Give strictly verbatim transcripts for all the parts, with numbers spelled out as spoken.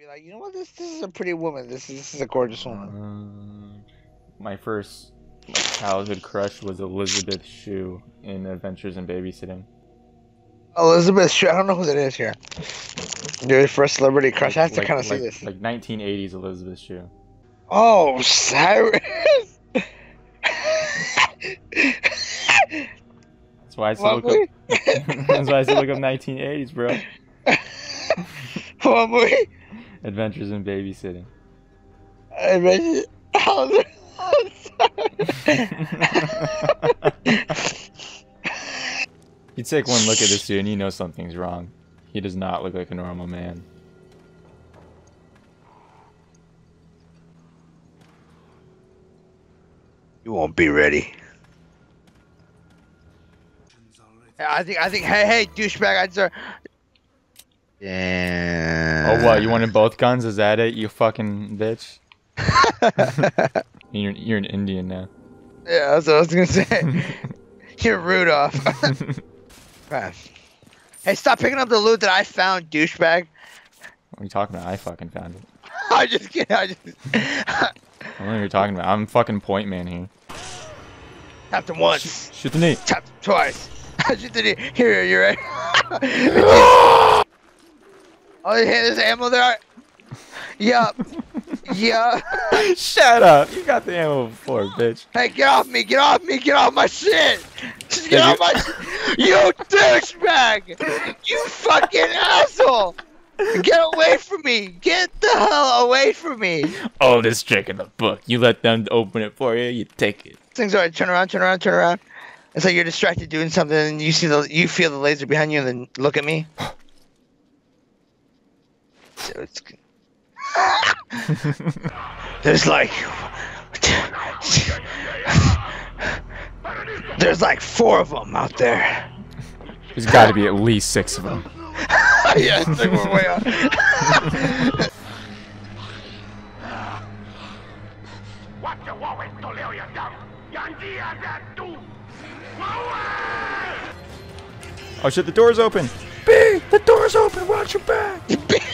Be like, you know what? This this is a pretty woman. This is this is a gorgeous woman. Um, my first like, childhood crush was Elizabeth Shue in Adventures in Babysitting. Elizabeth Shue. I don't know who that is here. Your first celebrity crush. I have to Like- kind of see like- this. Like nineteen eighties Elizabeth Shue. Oh, Cyrus. That's why I said What look movie? up. That's why I said look up nineteen eighties, bro. What movie? Adventures in Babysitting. I read it. Oh, I'm sorry. You take one look at this dude and you know something's wrong. He does not look like a normal man. You won't be ready. I think. I think. Hey, hey, douchebag! I deserve. Yeah. Oh, what? You wanted both guns? Is that it? You fucking bitch. you're you're an Indian now. Yeah, that's what I was gonna say. You're Rudolph. Man. Hey, stop picking up the loot that I found, douchebag. What are you talking about? I fucking found it. I just kidding. I just. I don't know what you're talking about. I'm fucking point man here. Tapped him once. Sh shoot the knee. Tapped him twice. Shoot the knee. Here, you're right. Oh, hey, there's ammo there. Yup. Yup. Shut up! You got the ammo before, bitch. Hey, get off me! Get off me! Get off my shit! Just get Yeah, off my shit! You douchebag! You fucking asshole! Get away from me! Get the hell away from me! Oh, this trick in the book. You let them open it for you. You take it. Things alright. Turn around. Turn around. Turn around. It's like you're distracted doing something, and you see the you feel the laser behind you, and then look at me. So it's. There's like. There's like four of them out there. There's got to be at least six of them. Yeah, I think we're way off. Oh shit! The door's open. B, the door's open. Watch your back.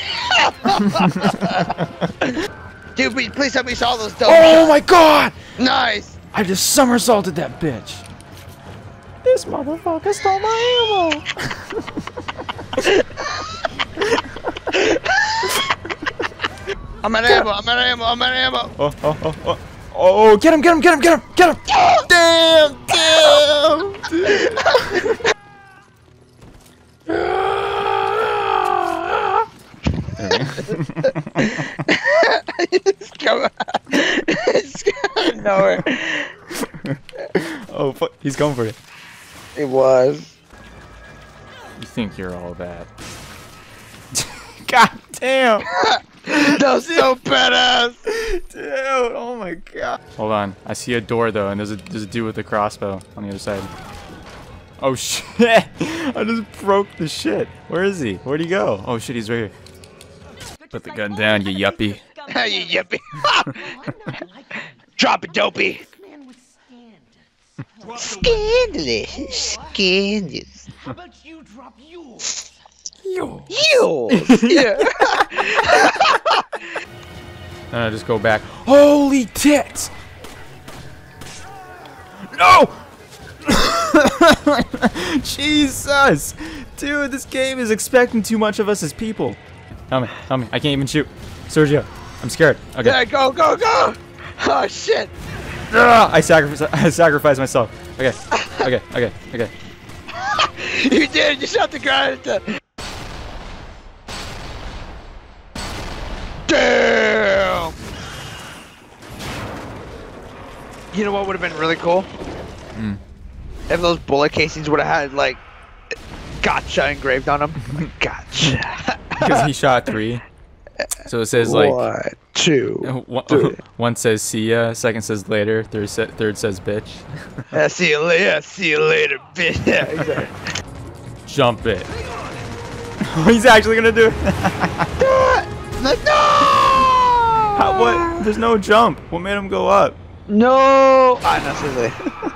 Dude, please, please help me solve those dope Oh shots. my god! Nice! I just somersaulted that bitch. This motherfucker stole my ammo. I'm out of ammo, I'm out of ammo, I'm out of ammo! Oh, oh, oh, oh. Oh, get him, get him, get him, get him, get him! Damn, damn! It's coming It's coming nowhere. Oh, fuck, he's going for it. It was. You think you're all that. God damn! That was so badass! Dude, oh my god. Hold on, I see a door though, and there's a, there's a dude with a crossbow on the other side. Oh shit! I just broke the shit. Where is he? Where'd he go? Oh shit, he's right here. Put the gun down, you yuppie. Hey, you yippee! Drop it, dopey! Scandalous! Scandalous! How about you drop yours? Yo. Yours! Yeah! And I just go back. Holy tits! No! Jesus! Dude, this game is expecting too much of us as people. Help me, help me. I can't even shoot. Sergio, I'm scared. Okay. Yeah, go, go, go! Oh, shit! Ah, I sacrifice I sacrifice myself. Okay. Okay, okay, okay. You did! You shot the guy at the... Damn! You know what would have been really cool? Mm. If those bullet casings would have had, like, gotcha engraved on them. Like, gotcha. Because he shot three. So it says like One, two, one, three. one says see ya, second says later, third, sa third says bitch. Yeah, see you later. Yeah, see you later, bitch. Yeah, exactly. Jump it. He's actually gonna do it. Like, no! How, what? There's no jump. What made him go up? No! Ah, no, seriously.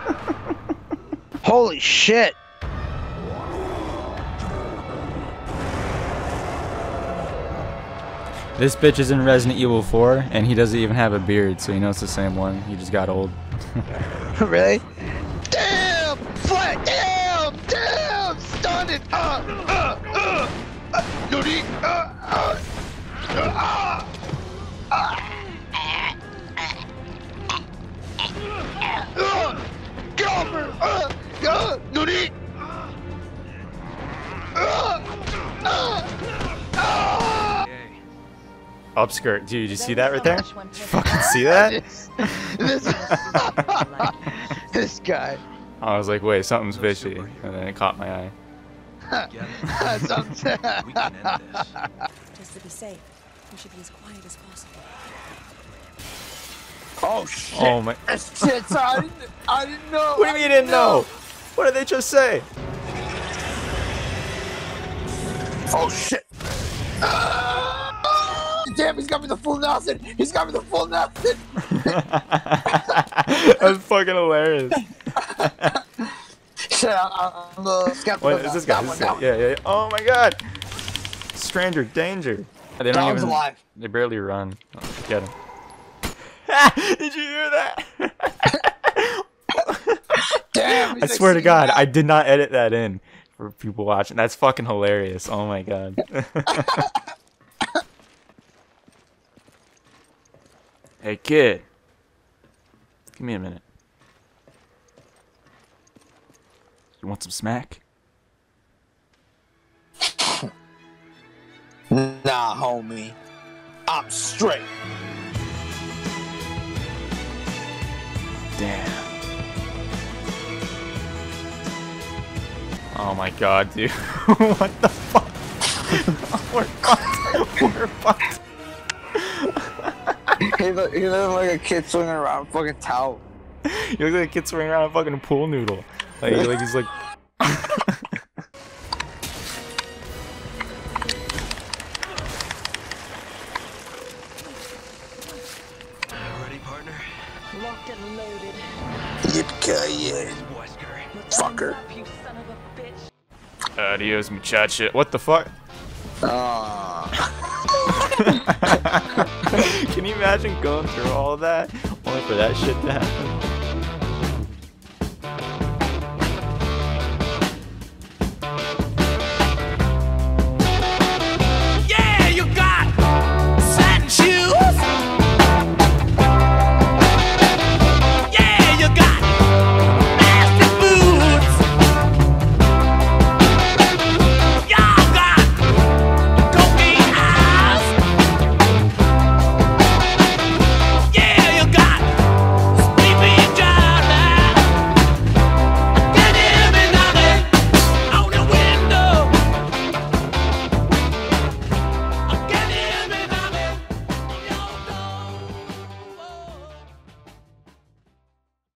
Holy shit! This bitch is in Resident Evil four, and he doesn't even have a beard, so you know it's the same one. He just got old. Really? Damn! Flat! Damn! Damn! Stun it! Uh! Uh! Uh! uh Nudie! Uh! Uh! Uh! Uh! Uh! Get off her! Uh! Uh! Nudie! Uh! Uh! Uh! Upskirt, dude, you see that right there? You fucking see that? this, this guy. I was like, wait, something's fishy, and then it caught my eye. Something. We can end this. Just to be safe, we should be as quiet as possible. Oh shit! Oh my! Shit! Sorry, I didn't, I didn't know. What do you mean you didn't know? What did they just say? Oh shit! Uh, damn! He's got me the full Nelson. He's got me the full Nelson. That's fucking hilarious. Shit! I, I'm a skeptical. What is this guy? This guy? Yeah, yeah, yeah. Oh my god! Stranger danger. They don't Dog's even. alive. They barely run. Oh, get him. Did you hear that? Damn! I swear to God, I did not edit that in for people watching. That's fucking hilarious. Oh my god. Hey kid, give me a minute. You want some smack? Nah, homie. I'm straight. Damn. Oh my god, dude. What the fuck? We're fucked. We're fucked. He look, he look like a kid swinging around a fucking towel. You look like a kid swinging around a fucking pool noodle. Like, like he's like. Ready, partner? Locked and loaded. Yippee-ki-yay. Fucker. You son of a bitch. Adios, muchacha. What the fuck? Ah. Can you imagine going through all that only for that shit to happen?